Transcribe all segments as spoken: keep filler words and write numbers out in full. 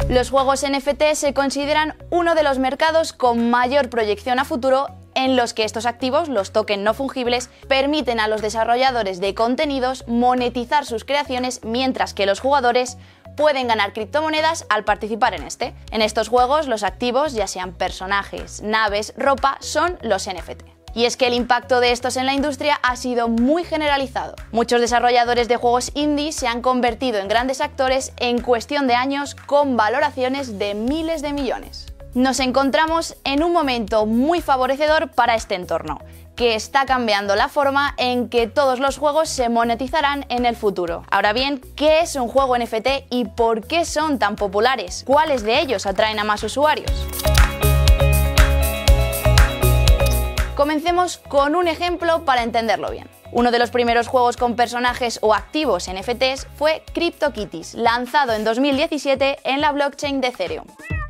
Los juegos N F T se consideran uno de los mercados con mayor proyección a futuro, en los que estos activos, los tokens no fungibles, permiten a los desarrolladores de contenidos monetizar sus creaciones, mientras que los jugadores pueden ganar criptomonedas al participar en este. En estos juegos, los activos, ya sean personajes, naves, ropa, son los N F T. Y es que el impacto de estos en la industria ha sido muy generalizado. Muchos desarrolladores de juegos indie se han convertido en grandes actores en cuestión de años, con valoraciones de miles de millones. Nos encontramos en un momento muy favorecedor para este entorno, que está cambiando la forma en que todos los juegos se monetizarán en el futuro. Ahora bien, ¿qué es un juego N F T y por qué son tan populares? ¿Cuáles de ellos atraen a más usuarios? Comencemos con un ejemplo para entenderlo bien. Uno de los primeros juegos con personajes o activos N F Ts fue CryptoKitties, lanzado en dos mil diecisiete en la blockchain de Ethereum.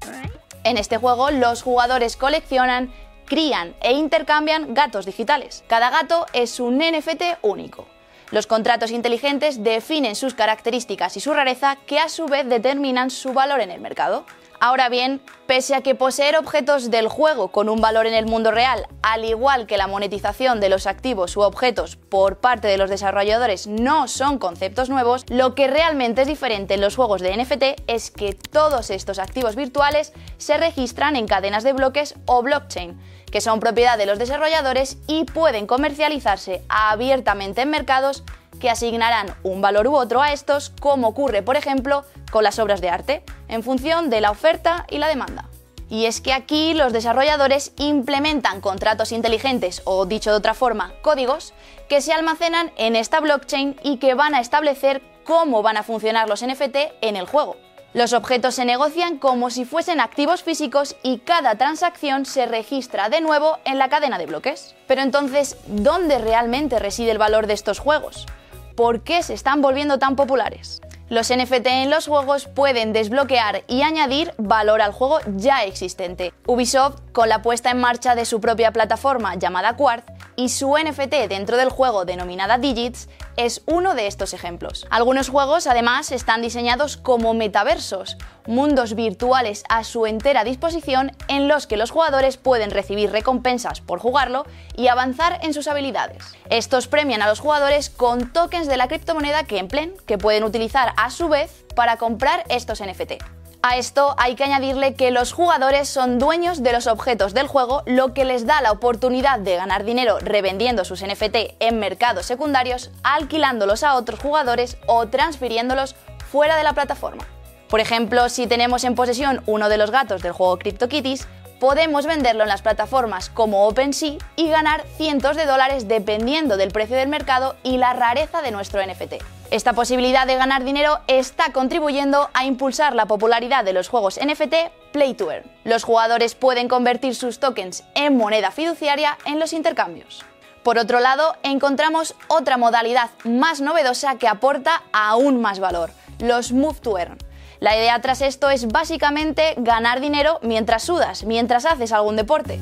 En este juego, los jugadores coleccionan, crían e intercambian gatos digitales. Cada gato es un N F T único. Los contratos inteligentes definen sus características y su rareza, que a su vez determinan su valor en el mercado. Ahora bien, pese a que poseer objetos del juego con un valor en el mundo real, al igual que la monetización de los activos u objetos por parte de los desarrolladores, no son conceptos nuevos, lo que realmente es diferente en los juegos de N F T es que todos estos activos virtuales se registran en cadenas de bloques o blockchain, que son propiedad de los desarrolladores y pueden comercializarse abiertamente en mercados que asignarán un valor u otro a estos, como ocurre, por ejemplo, con las obras de arte, en función de la oferta y la demanda. Y es que aquí los desarrolladores implementan contratos inteligentes, o dicho de otra forma, códigos, que se almacenan en esta blockchain y que van a establecer cómo van a funcionar los N F T en el juego. Los objetos se negocian como si fuesen activos físicos y cada transacción se registra de nuevo en la cadena de bloques. Pero entonces, ¿dónde realmente reside el valor de estos juegos? ¿Por qué se están volviendo tan populares? Los N F T en los juegos pueden desbloquear y añadir valor al juego ya existente. Ubisoft, con la puesta en marcha de su propia plataforma llamada Quartz y su N F T dentro del juego denominada Digits, es uno de estos ejemplos. Algunos juegos, además, están diseñados como metaversos, mundos virtuales a su entera disposición en los que los jugadores pueden recibir recompensas por jugarlo y avanzar en sus habilidades. Estos premian a los jugadores con tokens de la criptomoneda que empleen, que pueden utilizar a su vez para comprar estos N F T. A esto hay que añadirle que los jugadores son dueños de los objetos del juego, lo que les da la oportunidad de ganar dinero revendiendo sus N F T en mercados secundarios, alquilándolos a otros jugadores o transfiriéndolos fuera de la plataforma. Por ejemplo, si tenemos en posesión uno de los gatos del juego CryptoKitties, podemos venderlo en las plataformas como OpenSea y ganar cientos de dólares dependiendo del precio del mercado y la rareza de nuestro N F T. Esta posibilidad de ganar dinero está contribuyendo a impulsar la popularidad de los juegos N F T Play to Earn. Los jugadores pueden convertir sus tokens en moneda fiduciaria en los intercambios. Por otro lado, encontramos otra modalidad más novedosa que aporta aún más valor: los Move to Earn. La idea tras esto es básicamente ganar dinero mientras sudas, mientras haces algún deporte.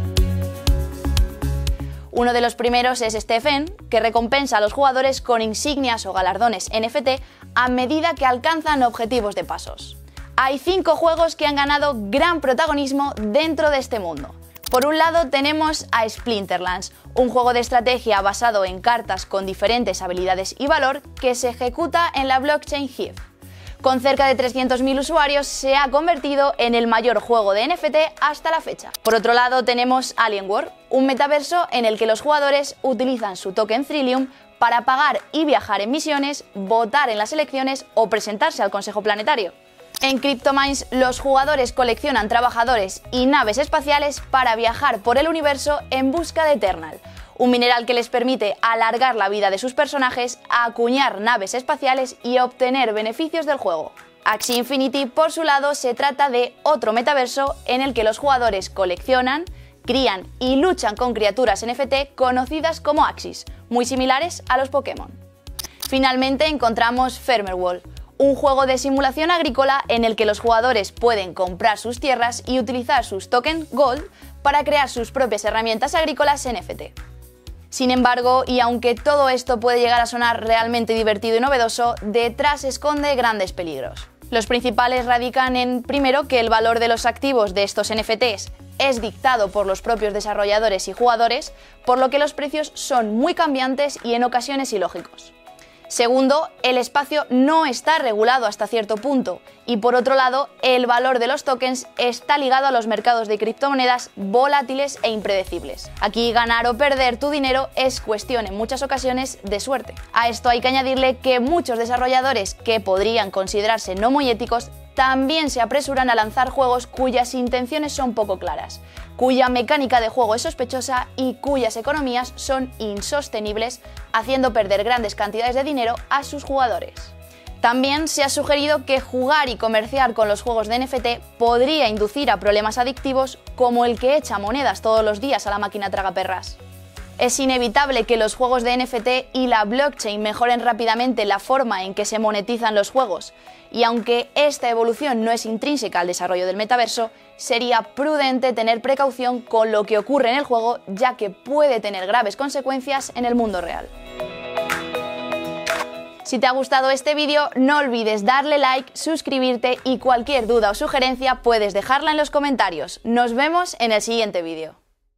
Uno de los primeros es Stephen, que recompensa a los jugadores con insignias o galardones N F T a medida que alcanzan objetivos de pasos. Hay cinco juegos que han ganado gran protagonismo dentro de este mundo. Por un lado tenemos a Splinterlands, un juego de estrategia basado en cartas con diferentes habilidades y valor que se ejecuta en la blockchain Hive. Con cerca de trescientos mil usuarios, se ha convertido en el mayor juego de N F T hasta la fecha. Por otro lado tenemos Alienware, un metaverso en el que los jugadores utilizan su token Thrillium para pagar y viajar en misiones, votar en las elecciones o presentarse al Consejo Planetario. En CryptoMines, los jugadores coleccionan trabajadores y naves espaciales para viajar por el universo en busca de Eternal, un mineral que les permite alargar la vida de sus personajes, acuñar naves espaciales y obtener beneficios del juego. Axie Infinity, por su lado, se trata de otro metaverso en el que los jugadores coleccionan, crían y luchan con criaturas N F T conocidas como Axies, muy similares a los Pokémon. Finalmente encontramos Farmer World, un juego de simulación agrícola en el que los jugadores pueden comprar sus tierras y utilizar sus tokens Gold para crear sus propias herramientas agrícolas N F T. Sin embargo, y aunque todo esto puede llegar a sonar realmente divertido y novedoso, detrás esconde grandes peligros. Los principales radican en, primero, que el valor de los activos de estos N F Ts es dictado por los propios desarrolladores y jugadores, por lo que los precios son muy cambiantes y en ocasiones ilógicos. Segundo, el espacio no está regulado hasta cierto punto y, por otro lado, el valor de los tokens está ligado a los mercados de criptomonedas volátiles e impredecibles. Aquí ganar o perder tu dinero es cuestión en muchas ocasiones de suerte. A esto hay que añadirle que muchos desarrolladores que podrían considerarse no muy éticos también se apresuran a lanzar juegos cuyas intenciones son poco claras, cuya mecánica de juego es sospechosa y cuyas economías son insostenibles, haciendo perder grandes cantidades de dinero a sus jugadores. También se ha sugerido que jugar y comerciar con los juegos de N F T podría inducir a problemas adictivos como el que echa monedas todos los días a la máquina tragaperras. Es inevitable que los juegos de N F T y la blockchain mejoren rápidamente la forma en que se monetizan los juegos, y aunque esta evolución no es intrínseca al desarrollo del metaverso, sería prudente tener precaución con lo que ocurre en el juego, ya que puede tener graves consecuencias en el mundo real. Si te ha gustado este vídeo, no olvides darle like, suscribirte y cualquier duda o sugerencia puedes dejarla en los comentarios. Nos vemos en el siguiente vídeo.